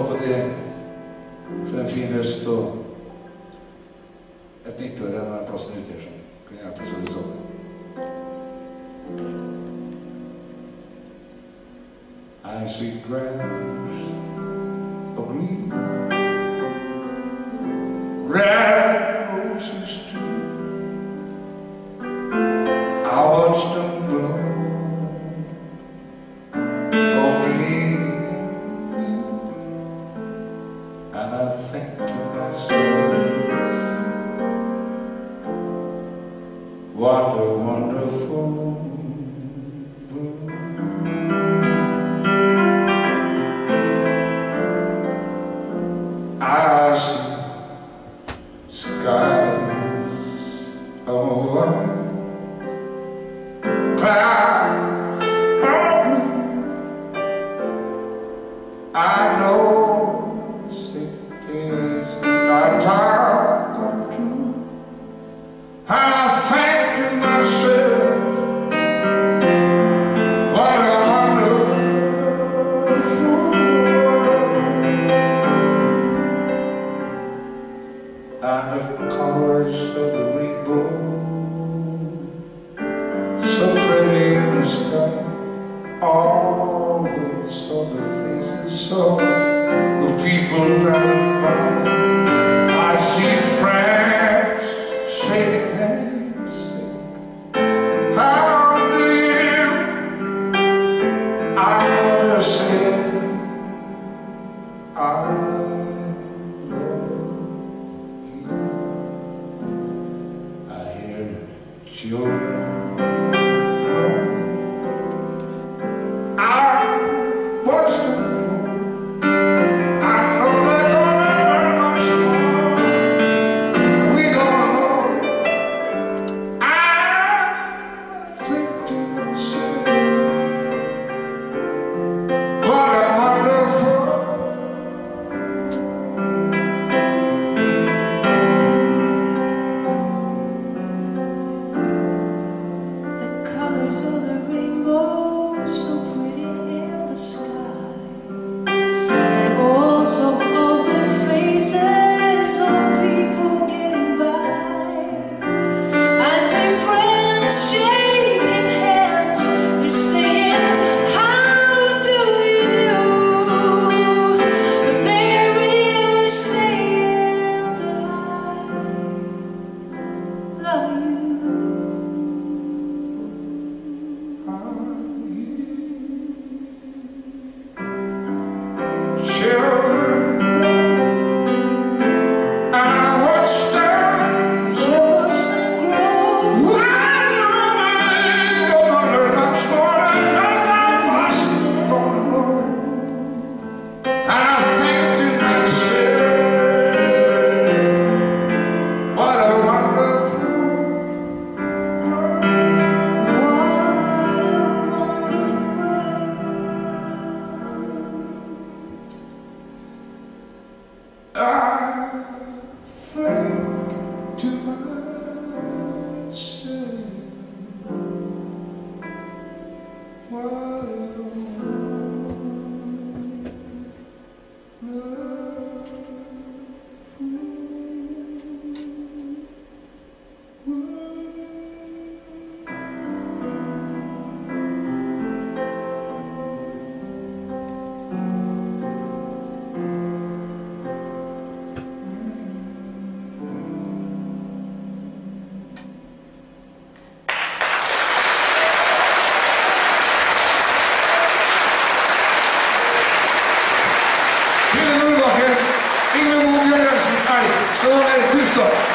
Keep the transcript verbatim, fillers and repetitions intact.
håper det for en fin høst og et nytt år er den plassen ute her som kan hjelpe oss alle sammen. I see grass of green, red roses too. I watch them blow for me, and I think to myself, what a wonderful world. I see skies of white, clouds of blue. I know sacred days and our time come true, and I think to myself, what a wonderful world. And the colors of the rainbow, so pretty in the sky, all the sort of faces, so the people passing by. I see friends shaking hands, saying, how do you do? I understand, I children cry. I watch them grow. I know they're gonna learn much more. We gonna know. I think to myself, what a wonderful. Of the rainbow, so pretty in the sky, and also all the faces of people getting by. I see friends shaking hands, they're saying, how do you do? But they're really saying that I love you. I think to myself, what a Ingrid Moe Bjørnsen, tusen takk.